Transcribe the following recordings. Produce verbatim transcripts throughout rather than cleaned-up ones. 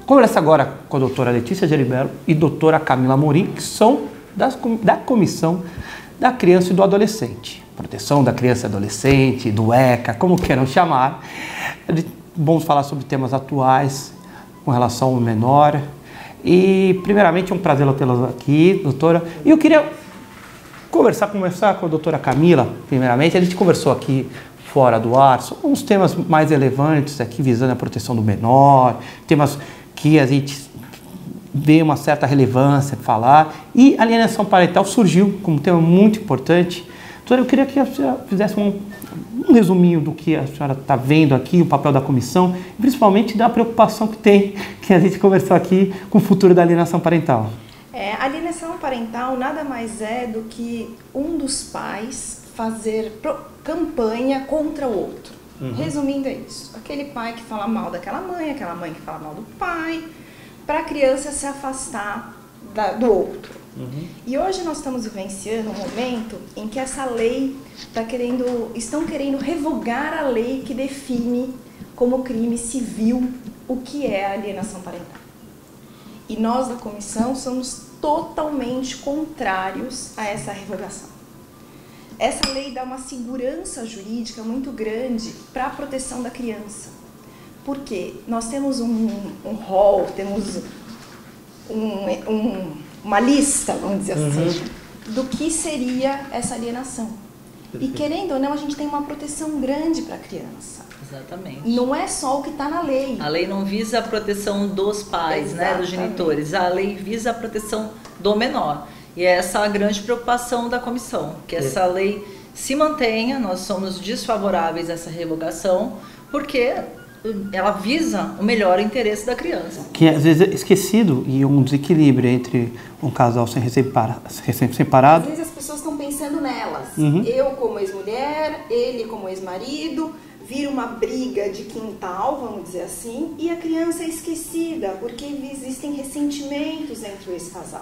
conversar agora com a doutora Letícia Geribello e doutora Camila Amorim, que são das, da Comissão da Criança e do Adolescente. Proteção da Criança e Adolescente, do ECA, como queiram chamar. Vamos falar sobre temas atuais com relação ao menor. E, primeiramente, é um prazer tê-las aqui, doutora. E eu queria conversar, conversar com a doutora Camila, primeiramente. A gente conversou aqui fora do ar, são uns temas mais relevantes aqui, visando a proteção do menor, temas que a gente vê uma certa relevância de falar. E a alienação parental surgiu como um tema muito importante. Doutora, eu queria que a senhora fizesse um, um resuminho do que a senhora está vendo aqui, o papel da comissão, e principalmente da preocupação que tem, que a gente conversou aqui, com o futuro da alienação parental. É, a alienação parental nada mais é do que um dos pais fazer pro, campanha contra o outro. Uhum. Resumindo, é isso. Aquele pai que fala mal daquela mãe, aquela mãe que fala mal do pai, para a criança se afastar da, do outro. Uhum. E hoje nós estamos vivenciando um momento em que essa lei tá querendo, estão querendo revogar a lei que define como crime civil o que é a alienação parental. E nós da comissão somos totalmente contrários a essa revogação. Essa lei dá uma segurança jurídica muito grande para a proteção da criança. Porque nós temos um, um rol, temos um, um, uma lista, vamos dizer assim, uhum. do que seria essa alienação. Perfeito. E querendo ou não, a gente tem uma proteção grande para a criança. Exatamente. Não é só o que está na lei. A lei não visa a proteção dos pais, né, dos genitores. A lei visa a proteção do menor. E é essa a grande preocupação da comissão, que essa lei se mantenha. Nós somos desfavoráveis a essa revogação, porque ela visa o melhor interesse da criança. Que às vezes é esquecido e um desequilíbrio entre um casal sem recém-separado. Às vezes as pessoas estão pensando nelas. Uhum. Eu como ex-mulher, ele como ex-marido, vira uma briga de quintal, vamos dizer assim, e a criança é esquecida, porque existem ressentimentos entre esse casal.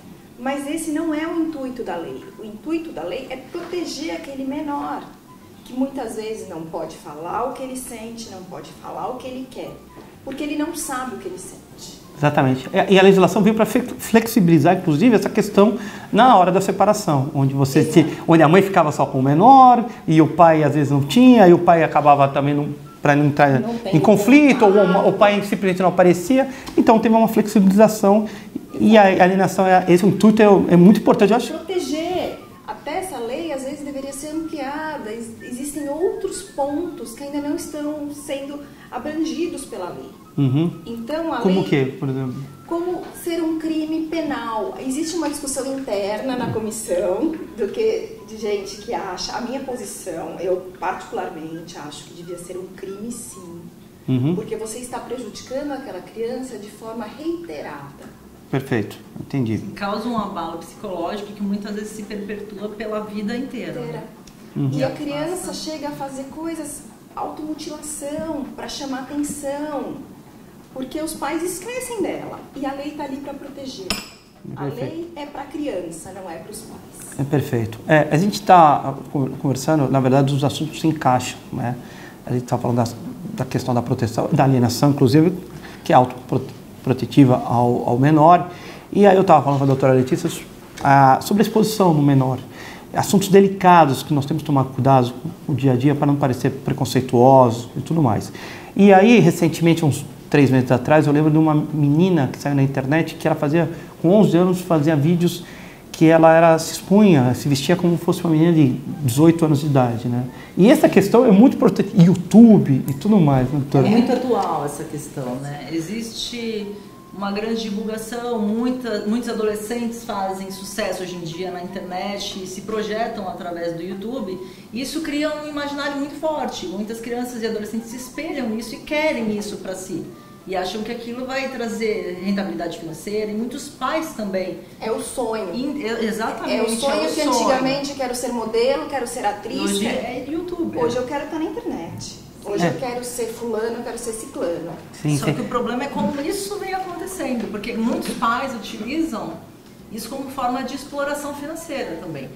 Mas esse não é o intuito da lei. O intuito da lei é proteger aquele menor, que muitas vezes não pode falar o que ele sente, não pode falar o que ele quer, porque ele não sabe o que ele sente. Exatamente. E a legislação veio para flexibilizar, inclusive, essa questão na hora da separação, onde você te, onde a mãe ficava só com o menor e o pai às vezes não tinha, e o pai acabava também para não entrar não em conflito, ou o, o pai simplesmente não aparecia. Então teve uma flexibilização. E a alienação, esse intuito é, é muito importante, eu acho. Proteger. Até essa lei, às vezes, deveria ser ampliada. Existem outros pontos que ainda não estão sendo abrangidos pela lei. Uhum. Então, a como lei... o quê, por exemplo? Como ser um crime penal. Existe uma discussão interna na comissão do que, de gente que acha... A minha posição, eu particularmente acho que devia ser um crime, sim. Uhum. Porque você está prejudicando aquela criança de forma reiterada. Perfeito, entendi. Causa um abalo psicológico que muitas vezes se perpetua pela vida inteira. inteira. Uhum. E a criança chega a fazer coisas, automutilação, para chamar atenção, porque os pais esquecem dela. E a lei está ali para proteger. É a lei é para a criança, não é para os pais. É perfeito. É, a gente está conversando, na verdade, os assuntos se encaixam, né? A gente está falando da, da questão da proteção, da alienação, inclusive, que é autoproteção protetiva ao, ao menor. E aí eu estava falando com a doutora Letícia ah, sobre a exposição no menor. Assuntos delicados que nós temos que tomar cuidado no dia a dia para não parecer preconceituosos e tudo mais. E aí, recentemente, uns três meses atrás, eu lembro de uma menina que saiu na internet que ela fazia, com onze anos, fazia vídeos que ela era, se expunha, se vestia como se fosse uma menina de dezoito anos de idade, né? E essa questão é muito importante, YouTube e tudo mais, né, doutora? É muito atual essa questão, né? Existe uma grande divulgação, muita, muitos adolescentes fazem sucesso hoje em dia na internet, se projetam através do YouTube, e isso cria um imaginário muito forte. Muitas crianças e adolescentes se espelham nisso e querem isso para si. E acham que aquilo vai trazer rentabilidade financeira, e muitos pais também. É o sonho. In, exatamente. É o sonho é o que sonho. Antigamente quero ser modelo, quero ser atriz. Hoje é YouTube. Hoje eu quero estar na internet. Hoje é. eu quero ser fulano, eu quero ser ciclano. Sim, Só sim. que o problema é como isso vem acontecendo, porque muitos pais utilizam isso como forma de exploração financeira também.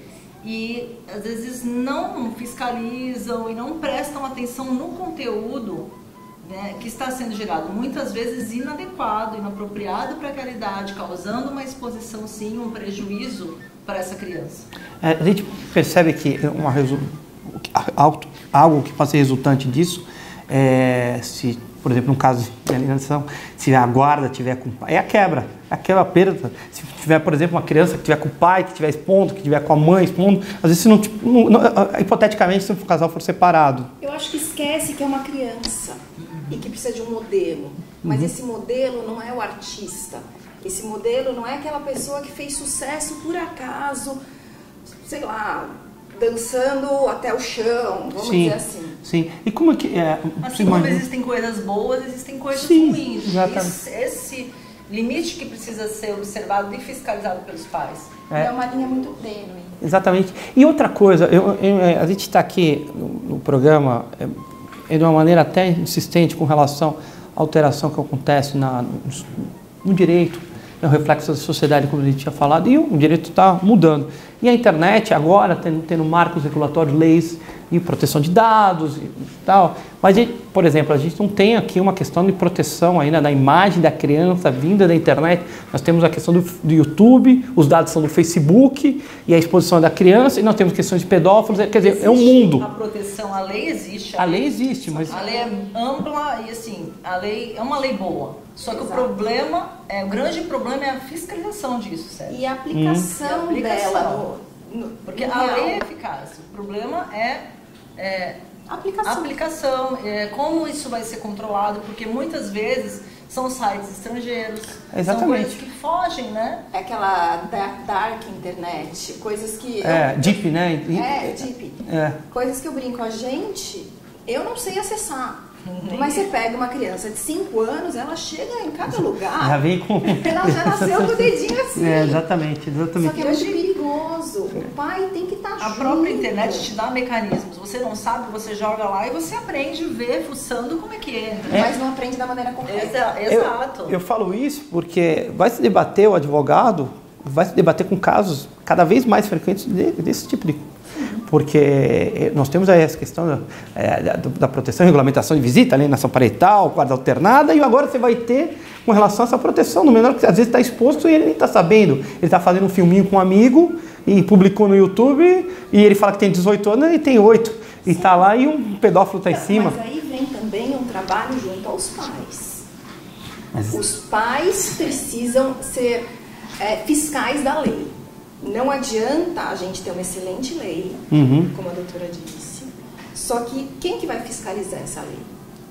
E às vezes não fiscalizam e não prestam atenção no conteúdo né, que está sendo gerado, muitas vezes inadequado, inapropriado para aquela idade, causando uma exposição, sim, um prejuízo para essa criança. É, a gente percebe que uma, algo que pode ser resultante disso, é, se, por exemplo, no caso de alienação, se a guarda tiver com o pai, é a quebra, é aquela perda. Se tiver, por exemplo, uma criança que tiver com o pai, que tiver expondo, que tiver com a mãe expondo, às vezes, se não, não, não, hipoteticamente, se o casal for separado. Eu acho que esquece que é uma criança e que precisa de um modelo. Mas uhum. esse modelo não é o artista. Esse modelo não é aquela pessoa que fez sucesso por acaso, sei lá, dançando até o chão, vamos sim, dizer assim. Sim. E como é que é? Assim como existem coisas boas, existem coisas sim, ruins. Exatamente. Esse limite que precisa ser observado e fiscalizado pelos pais. É, é uma linha muito tênue. Exatamente. E outra coisa, eu, eu, a gente está aqui no, no programa é, de uma maneira até insistente com relação à alteração que acontece na, no, no direito, é o reflexo da sociedade, como a gente tinha falado, e o direito está mudando. E a internet agora, tendo, tendo marcos regulatórios, leis de proteção de dados e tal. Mas, por exemplo, a gente não tem aqui uma questão de proteção ainda da imagem da criança vinda da internet. Nós temos a questão do, do YouTube, os dados são do Facebook e a exposição da criança, e nós temos questões de pedófilos, quer dizer, existe é um mundo. A proteção, a lei existe. A, a lei existe, mas... A lei é ampla e, assim, a lei é uma lei boa. Só que Exato. o problema, é, o grande problema é a fiscalização disso, certo? E a aplicação, hum. e a aplicação dela. No, no, Porque no a real. lei é eficaz. O problema é, é aplicação. a aplicação, é, como isso vai ser controlado, porque muitas vezes são sites estrangeiros, Exatamente. são coisas que fogem, né? É aquela dark, dark internet, coisas que... É, eu, deep, né? É, deep. É. Coisas que eu brinco, a gente, eu não sei acessar. Mas você pega uma criança de cinco anos, ela chega em cada lugar. Já vem com... Ela já nasceu com o dedinho assim. É, exatamente, exatamente. Só que é muito perigoso. O pai tem que estar junto. A própria internet te dá mecanismos. Você não sabe, você joga lá e você aprende, vê, fuçando como é que é. é. Mas não aprende da maneira correta. Exato. Eu, eu falo isso porque vai se debater, o advogado vai se debater com casos cada vez mais frequentes de, desse tipo de... Porque nós temos aí essa questão da, é, da proteção e regulamentação de visita, alienação parental, guarda alternada, e agora você vai ter com relação a essa proteção do menor que às vezes está exposto e ele nem está sabendo. Ele está fazendo um filminho com um amigo e publicou no YouTube e ele fala que tem dezoito anos e ele tem oito. E está lá e um pedófilo está em cima. Mas aí vem também um trabalho junto aos pais. Mas... Os pais precisam ser é, fiscais da lei. Não adianta a gente ter uma excelente lei, uhum. como a doutora disse, só que quem que vai fiscalizar essa lei?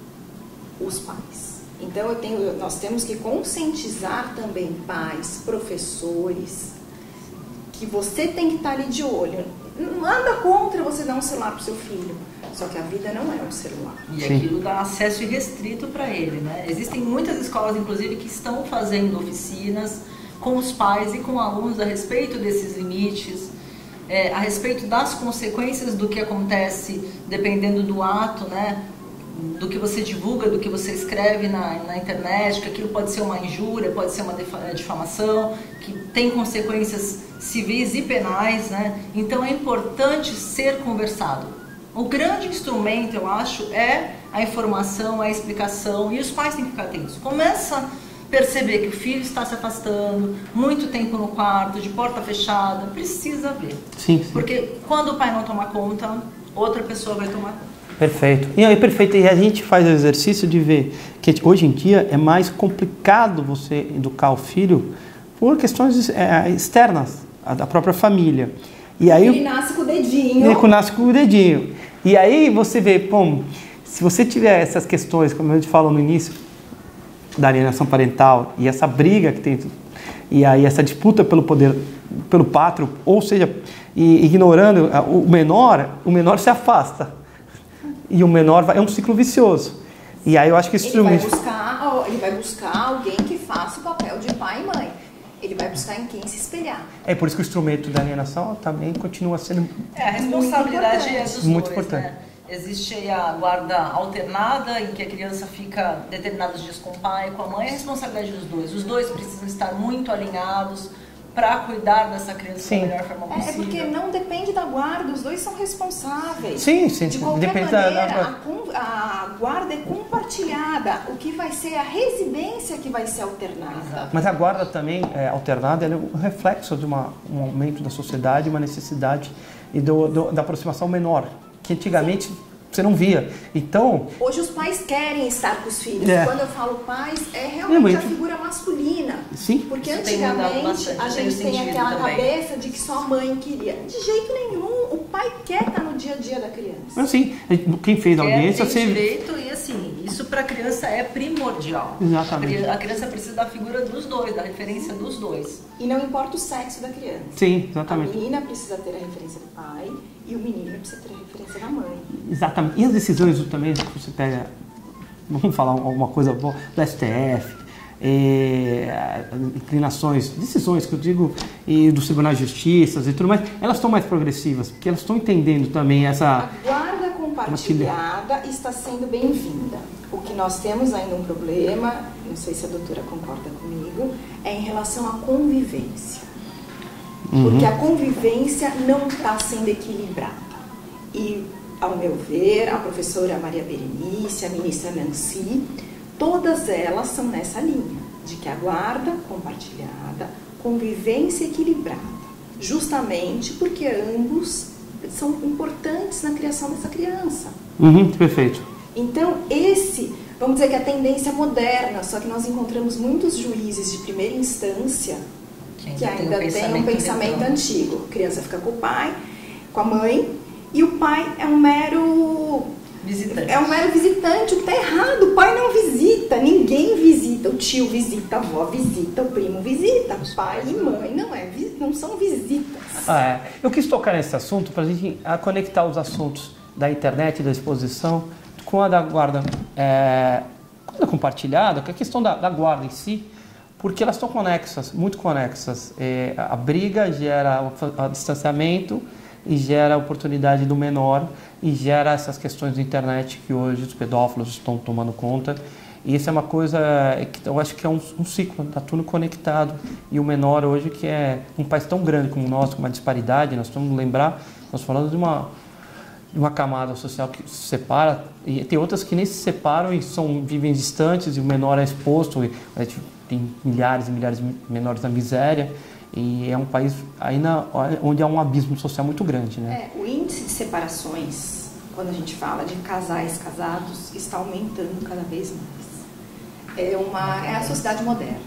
Os pais. Então eu tenho, nós temos que conscientizar também pais, professores, que você tem que estar ali de olho. Nada contra você dar um celular para o seu filho, só que a vida não é um celular. E Sim. aquilo dá acesso irrestrito para ele, né? Existem muitas escolas, inclusive, que estão fazendo oficinas com os pais e com alunos a respeito desses limites, é, a respeito das consequências do que acontece dependendo do ato, né, do que você divulga, do que você escreve na, na internet, que aquilo pode ser uma injúria, pode ser uma difamação, que tem consequências civis e penais, né? Então é importante ser conversado. O grande instrumento, eu acho, é a informação, a explicação, e os pais têm que ficar atentos. Começa perceber que o filho está se afastando, muito tempo no quarto, de porta fechada, precisa ver. Sim, sim. Porque quando o pai não tomar conta, outra pessoa vai tomar conta. Perfeito. E aí, perfeito. E a gente faz o exercício de ver que hoje em dia é mais complicado você educar o filho por questões é, externas da própria família. E aí, ele nasce com o dedinho. Ele nasce com o dedinho. E aí você vê, bom, se você tiver essas questões, como a gente falou no início, da alienação parental e essa briga que tem, e aí essa disputa pelo poder, pelo pátrio, ou seja, e, ignorando o menor, o menor se afasta. E o menor vai, é um ciclo vicioso. E aí eu acho que isso... Ele vai buscar, ele vai buscar alguém que faça o papel de pai e mãe. Ele vai buscar em quem se espelhar. É por isso que o instrumento da alienação também continua sendo... É, a responsabilidade é dos muito dois, importante. Né? Existe aí a guarda alternada, em que a criança fica determinados dias com o pai e com a mãe, é a responsabilidade dos dois. Os dois precisam estar muito alinhados para cuidar dessa criança sim. da melhor forma possível. É porque não depende da guarda, os dois são responsáveis. Sim, sim. De qualquer depende maneira, da... a, a guarda é compartilhada, o que vai ser a residência que vai ser alternada. Exato. Mas a guarda também é, alternada, ela é um reflexo de uma, um aumento da sociedade, uma necessidade e do, do, da aproximação menor, que antigamente... Sim. Você não via. Então... Hoje os pais querem estar com os filhos. É. Quando eu falo pais, é realmente a figura masculina. Sim. Porque Isso antigamente a gente tem aquela também. cabeça de que só a mãe queria. De jeito nenhum. O pai quer estar no dia a dia da criança. Mas sim, quem fez a audiência... Tem direito e assim, isso para a criança é primordial. Exatamente. A criança precisa da figura dos dois, da referência dos dois. E não importa o sexo da criança. Sim, exatamente. A menina precisa ter a referência do pai e o menino precisa ter a referência da mãe. Exatamente. E as decisões também, você pega, vamos falar alguma coisa do S T F, é, inclinações, decisões que eu digo, e dos tribunais de justiça e tudo mais, elas estão mais progressivas, porque elas estão entendendo também essa... A guarda compartilhada está sendo bem-vinda. O que nós temos ainda um problema, não sei se a doutora concorda comigo, é em relação à convivência. Uhum. Porque a convivência não está sendo equilibrada. E, ao meu ver, a professora Maria Berenice, a ministra Nancy, todas elas são nessa linha, de que a guarda compartilhada, convivência equilibrada, justamente porque ambos são importantes na criação dessa criança. Uhum, perfeito. Então, esse, vamos dizer que a tendência moderna, só que nós encontramos muitos juízes de primeira instância que ainda, que ainda tem um pensamento, tem um pensamento antigo. A criança fica com o pai, com a mãe, e o pai é um mero visitante. É um mero visitante, o que está errado. O pai não visita, ninguém visita. O tio visita, a avó visita, o primo visita. O pai e mãe não, é, não são visitas. Ah, é. Eu quis tocar nesse assunto para a gente conectar os assuntos da internet, da exposição, com a da guarda, é, guarda compartilhada, que é a questão da, da guarda em si, porque elas estão conexas, muito conexas. É, a briga gera o, o distanciamento e gera a oportunidade do menor e gera essas questões da internet que hoje os pedófilos estão tomando conta. E isso é uma coisa que eu acho que é um, um ciclo, está tudo conectado. E o menor hoje, que é um país tão grande como o nosso, com uma disparidade, nós temos que lembrar, nós falamos de uma, de uma camada social que se separa, e tem outras que nem se separam e são, vivem distantes, e o menor é exposto, e, é, tem milhares e milhares de menores na miséria. E é um país ainda onde há um abismo social muito grande, né? É, o índice de separações, quando a gente fala de casais casados, está aumentando cada vez mais. É, uma, é a sociedade moderna.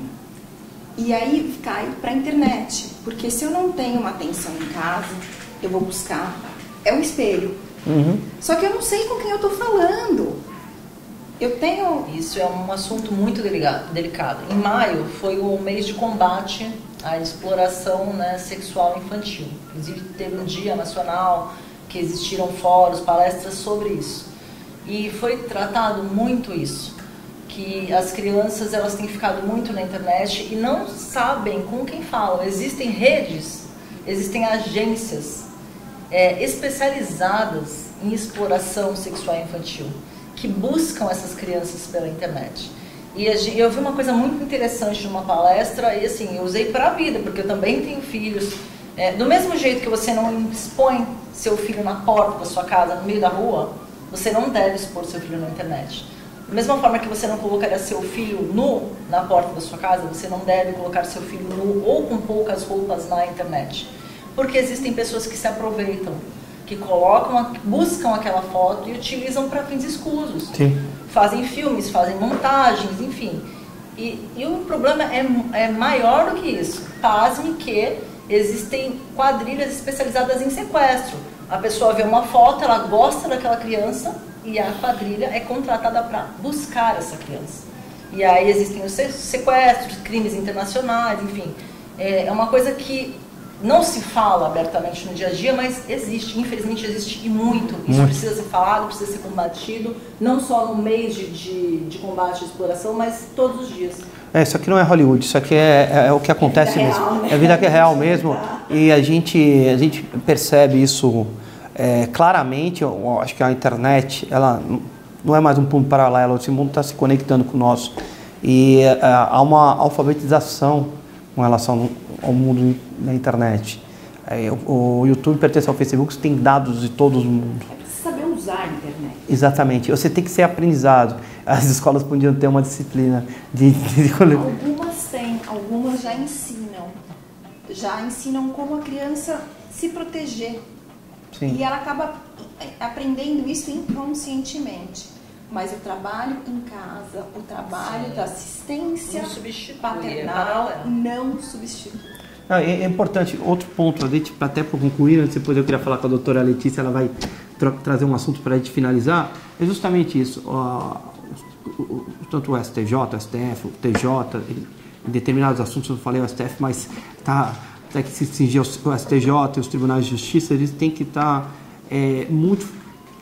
E aí cai para a internet, porque se eu não tenho uma atenção em casa, eu vou buscar, é um espelho. Uhum. Só que eu não sei com quem eu estou falando. Eu tenho... Isso é um assunto muito delicado. Em maio foi o mês de combate à exploração, né, sexual infantil. Inclusive teve um dia nacional que existiram fóruns, palestras sobre isso. E foi tratado muito isso, que as crianças elas têm ficado muito na internet e não sabem com quem falam. Existem redes, existem agências é, especializadas em exploração sexual infantil, que buscam essas crianças pela internet. E eu vi uma coisa muito interessante numa palestra, e assim, eu usei para a vida, porque eu também tenho filhos. É, do mesmo jeito que você não expõe seu filho na porta da sua casa, no meio da rua, você não deve expor seu filho na internet. Da mesma forma que você não colocaria seu filho nu na porta da sua casa, você não deve colocar seu filho nu ou com poucas roupas na internet. Porque existem pessoas que se aproveitam, que colocam, buscam aquela foto e utilizam para fins escusos. Sim. Fazem filmes, fazem montagens, enfim. E, e o problema é, é maior do que isso. Pasme que existem quadrilhas especializadas em sequestro. A pessoa vê uma foto, ela gosta daquela criança e a quadrilha é contratada para buscar essa criança. E aí existem os sequestros, crimes internacionais, enfim. É uma coisa que não se fala abertamente no dia a dia, mas existe, infelizmente existe e muito. Isso muito. Precisa ser falado, precisa ser combatido, não só no mês de, de, de combate à exploração, mas todos os dias. É, isso aqui não é Hollywood, isso aqui é, é, é o que acontece é mesmo. Real, né? É a vida que é real mesmo. E a gente, a gente percebe isso é, claramente. Eu acho que a internet, ela não é mais um mundo paralelo, esse mundo está se conectando com o nosso. E é, há uma alfabetização com relação ao mundo da internet. É, o, o YouTube pertence ao Facebook, tem dados de todo o mundo. É preciso saber usar a internet. Exatamente. Você tem que ser aprendizado. As escolas podiam ter uma disciplina de... de, de... Algumas têm, algumas já ensinam. Já ensinam como a criança se proteger. Sim. E ela acaba aprendendo isso inconscientemente. Mas o trabalho em casa, o trabalho Sim. da assistência paternal não substitui. Não, é, é importante, outro ponto, até para concluir, depois eu queria falar com a doutora Letícia, ela vai tra trazer um assunto para a gente finalizar, é justamente isso. Ó, o, o, tanto o S T J, o S T F, o T J, ele, em determinados assuntos, eu não falei o S T F, mas tá, até que se cingir o S T J e os tribunais de justiça, eles têm que estar tá, é, muito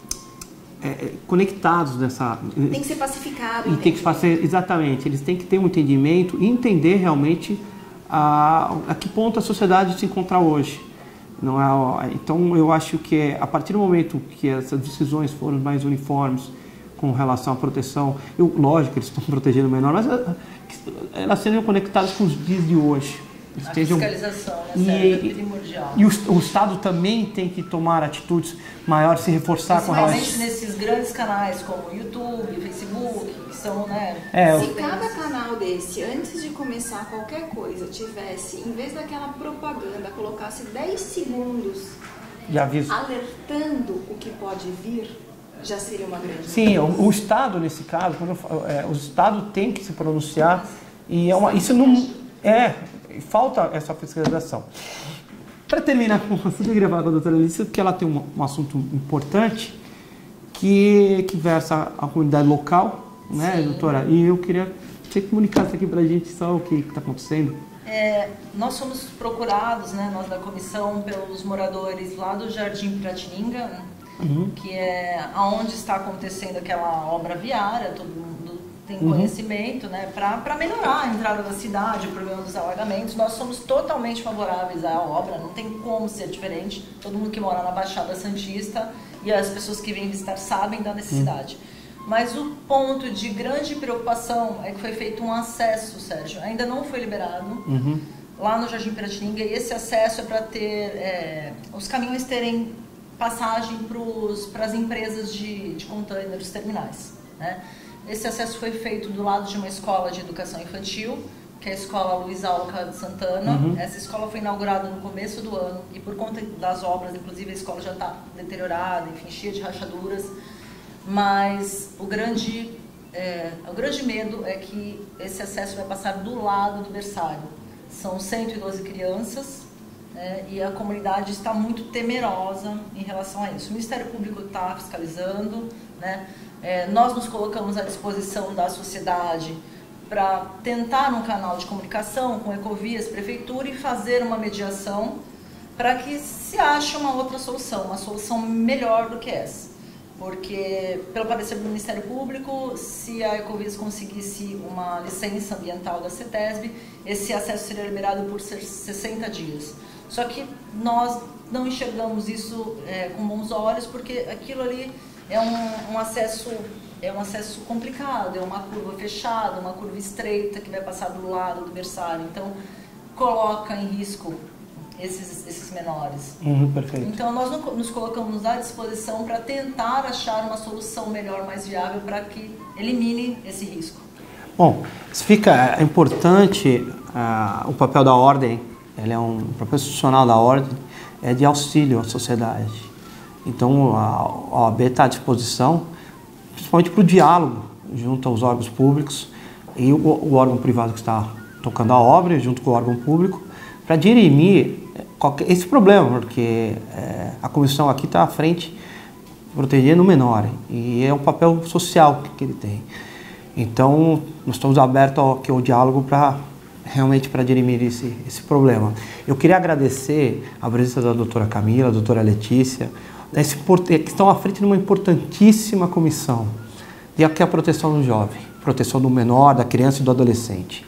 É, conectados nessa... Tem que ser pacificado. E tem que fazer, exatamente, eles têm que ter um entendimento e entender realmente a, a que ponto a sociedade se encontra hoje. Não é, então, eu acho que a partir do momento que essas decisões foram mais uniformes com relação à proteção, eu, lógico que eles estão protegendo o menor, mas elas seriam conectadas com os dias de hoje. A estejam... fiscalização, né, e, é primordial. E o, o Estado também tem que tomar atitudes maiores, se reforçar com relação... Principalmente nesses grandes canais como YouTube, Facebook, que são, né... É, se cada canal desse, antes de começar qualquer coisa, tivesse, em vez daquela propaganda, colocasse dez segundos de aviso, alertando o que pode vir, já seria uma grande... Sim, o, o Estado, nesse caso, quando eu falo, é, o Estado tem que se pronunciar e é uma, isso não... É... Falta essa fiscalização. Para terminar, eu queria falar com a doutora Alice, porque ela tem um, um assunto importante que, que versa a comunidade local, né, Sim. doutora? E eu queria que você comunicasse aqui para a gente só o que está acontecendo. É, nós somos procurados, né, nós da comissão, pelos moradores lá do Jardim Piratininga, uhum. que é onde está acontecendo aquela obra viária, todo mundo tem conhecimento, uhum. né, para melhorar a entrada da cidade, o problema dos alagamentos. Nós somos totalmente favoráveis à obra, não tem como ser diferente. Todo mundo que mora na Baixada Santista e as pessoas que vêm visitar sabem da necessidade. Uhum. Mas o ponto de grande preocupação é que foi feito um acesso, Sérgio, ainda não foi liberado, uhum. lá no Jardim Piratininga, e esse acesso é para ter, é, os caminhões terem passagem para as empresas de, de contêineres terminais, né? Esse acesso foi feito do lado de uma escola de educação infantil, que é a Escola Luiz Alca de Santana. Uhum. Essa escola foi inaugurada no começo do ano e por conta das obras, inclusive a escola já está deteriorada, enfim, cheia de rachaduras. Mas o grande, é, o grande medo é que esse acesso vai passar do lado do berçário. São cento e doze crianças, né, e a comunidade está muito temerosa em relação a isso. O Ministério Público está fiscalizando, né? É, nós nos colocamos à disposição da sociedade para tentar um canal de comunicação com Ecovias, Prefeitura e fazer uma mediação para que se ache uma outra solução, uma solução melhor do que essa. Porque, pelo parecer do Ministério Público, se a Ecovias conseguisse uma licença ambiental da CETESB, esse acesso seria liberado por sessenta dias. Só que nós não enxergamos isso é, com bons olhos, porque aquilo ali é um, um acesso é um acesso complicado, é uma curva fechada, uma curva estreita que vai passar do lado do berçário, então coloca em risco esses, esses menores. Uhum, perfeito. Então nós nos colocamos à disposição para tentar achar uma solução melhor, mais viável, para que elimine esse risco. Bom, fica é importante uh, o papel da ordem, ele é um papel institucional da ordem, é de auxílio à sociedade. Então, a O A B está à disposição, principalmente para o diálogo junto aos órgãos públicos e o, o órgão privado que está tocando a obra, junto com o órgão público, para dirimir qualquer, esse problema, porque é, a comissão aqui está à frente protegendo o menor e é o papel social que, que ele tem. Então, nós estamos abertos ao, aqui ao diálogo para realmente para dirimir esse, esse problema. Eu queria agradecer a presença da doutora Camila, da doutora Letícia, Esse, que estão à frente de uma importantíssima comissão, e aqui é a proteção do jovem, proteção do menor, da criança e do adolescente.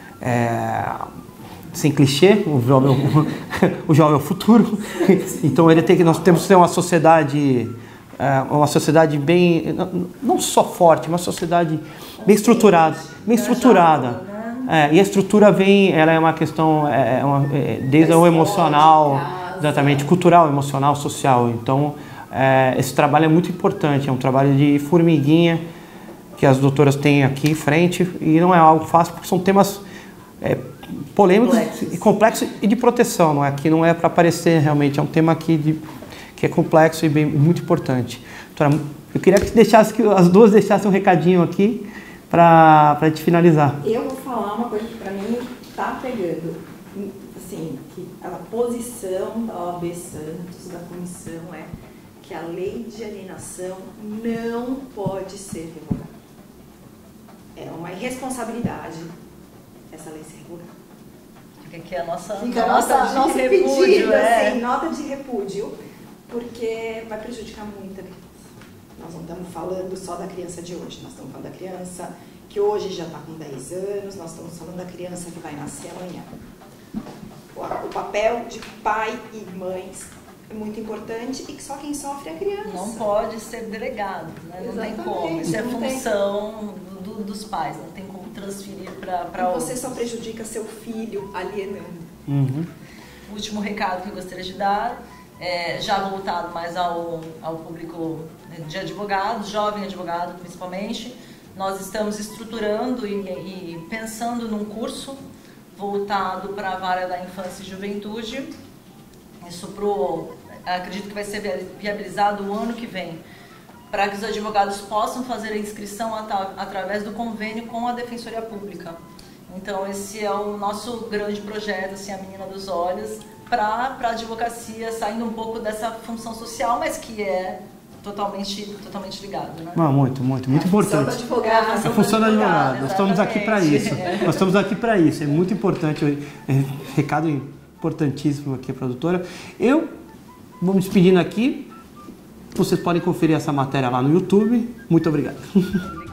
É, sem clichê, o jovem, o jovem é o futuro, então ele tem que, nós temos que ter uma sociedade, uma sociedade bem, não só forte, uma sociedade bem estruturada, bem estruturada. É, e a estrutura vem, ela é uma questão, é, é uma, é, desde o emocional, exatamente, cultural, emocional, social. Então, é, esse trabalho é muito importante, é um trabalho de formiguinha que as doutoras têm aqui em frente e não é algo fácil, porque são temas é, polêmicos complexos. e complexos e de proteção, não é? Aqui não é para aparecer realmente, é um tema aqui de, que é complexo e bem, muito importante. Doutora, eu queria que deixasse, que as duas deixassem um recadinho aqui para a gente finalizar. Eu vou falar uma coisa que para mim está pegando, assim, que a posição da O A B Santos, da comissão, é que a lei de alienação não pode ser revogada. É uma irresponsabilidade essa lei ser revogada. Fica aqui a nossa, Fica a nossa, nossa, de nosso repúdio, pedido, é. assim, nota de repúdio, porque vai prejudicar muito a criança. Nós não estamos falando só da criança de hoje, nós estamos falando da criança que hoje já está com dez anos, nós estamos falando da criança que vai nascer amanhã. O papel de pai e mães é muito importante e que só quem sofre é a criança. Não pode ser delegado, né? Não tem como. Isso é função do, dos pais, não tem como transferir para outros. Você só prejudica seu filho alienando. Uhum. O último recado que eu gostaria de dar, é, já voltado mais ao, ao público de advogados, jovem advogado principalmente, nós estamos estruturando e, e pensando num curso voltado para a vara da infância e juventude. Isso pro, acredito que vai ser viabilizado o ano que vem, para que os advogados possam fazer a inscrição at através do convênio com a Defensoria Pública. Então esse é o nosso grande projeto, assim, a menina dos olhos, para a advocacia, saindo um pouco dessa função social, mas que é totalmente, totalmente ligado, né? Não, muito, muito, muito a importante. Função do advogado. A função do advogado. Nós estamos aqui para isso. Nós estamos aqui para isso. É muito importante. É, recado importantíssimo aqui para a doutora. Eu vou me despedindo aqui. Vocês podem conferir essa matéria lá no YouTube. Muito obrigado.